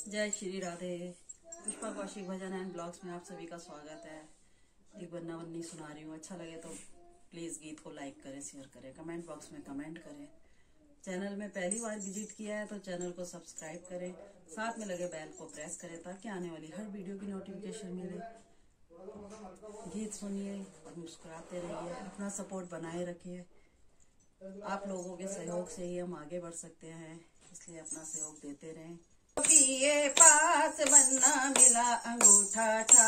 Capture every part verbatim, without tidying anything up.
जय श्री राधे। पुष्पा कौशिक भजन and blogs में आप सभी का स्वागत है। एक बन्ना बन्नी सुना रही हूँ। अच्छा लगे तो प्लीज गीत को लाइक करें, शेयर करें, कमेंट बॉक्स में कमेंट करें। चैनल में पहली बार विजिट किया है तो चैनल को सब्सक्राइब करें, साथ में लगे बेल को प्रेस करें ताकि आने वाली हर वीडियो की नोटिफिकेशन मिले। गीत सुनिए और मुस्कुराते रहिए, अपना सपोर्ट बनाए रखिए। आप लोगों के सहयोग से ही हम आगे बढ़ सकते हैं, इसलिए अपना सहयोग देते रहें। बीए पास बनना मिला अंगूठा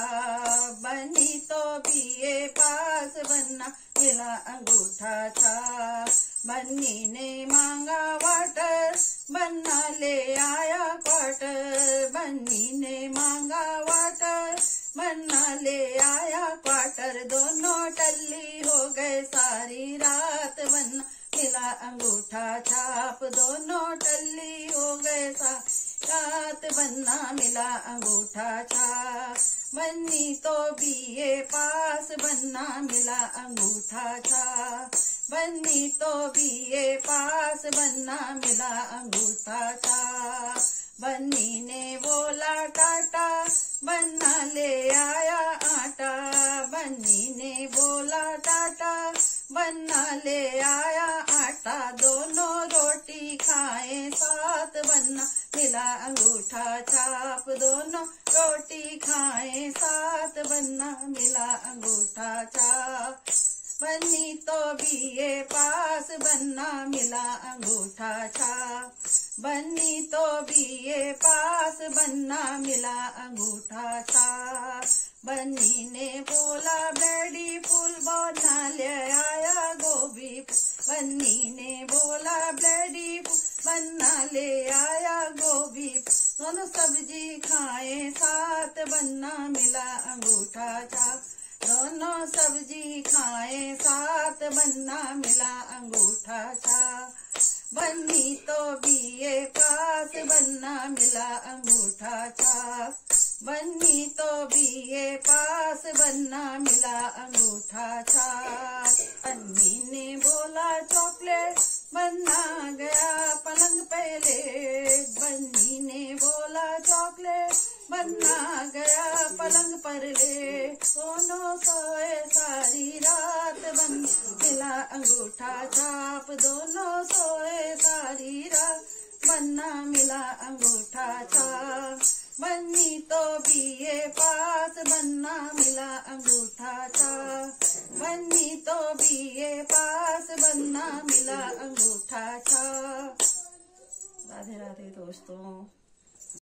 छाप, बनी तो बीए पास बनना मिला अंगूठा छाप। बन्नी ने मांगा वाटर, बन्ना ले आया क्वार्टर। बन्नी ने मांगा वाटर, बन्ना ले आया क्वार्टर। दोनों टल्ली हो गए सारी रात, बन्ना मिला अंगूठा छाप। दोनों टल्ली हो गए सारी रात, बन्ना मिला अंगूठा छाप। बन्नी तो बीए पास, बन्ना मिला अंगूठा छाप। बन्नी तो बीए पास, बन्ना मिला अंगूठा छाप। बन्नी ने बोला टाटा, बन्ना ले आया आटा। बन्नी ने बोला टाटा, बन्ना ले आया आटा। दोनों रोटी खाए साथ, बन्ना मिला अंगूठा छाप। दोनों रोटी खाए साथ, बन्ना मिला अंगूठा छाप। बन्नी तो बीए पास, बन्ना मिला अंगूठा छाप। बन्नी तो बीए पास, बन्ना मिला अंगूठा छाप। बन्नी ने बोला बेडी फूल, बन्ना ले आया गोभी। बन्नी ने बोला बेडी फूल, बन्ना ले आया गोभी। दोनों सब्जी खाए साथ, बन्ना मिला अंगूठा छाप। दोनों सब्जी खाए साथ, बन्ना मिला अंगूठा छाप। बन्नी तो बीए पास, बन्ना मिला अंगूठा छाप। बन्नी तो बीए पास, बन्ना मिला अंगूठा छाप। बन्नी ने बोला चॉकलेट, बन्ना गया पलंग पे लेट। बन्नी ने बोला चॉकलेट, बन्ना गया पलंग पर लेट। दोनों सोए सारी रात, बन्ना मिला अंगूठा छाप। दोनों सोए सारी रात, बन्ना मिला अंगूठा छाप। बन्नी तो बीए पास, बन्ना मिला अंगूठा छाप। बन्नी तो बीए पास, बन्ना मिला अंगूठा छाप। राधे राधे दोस्तों।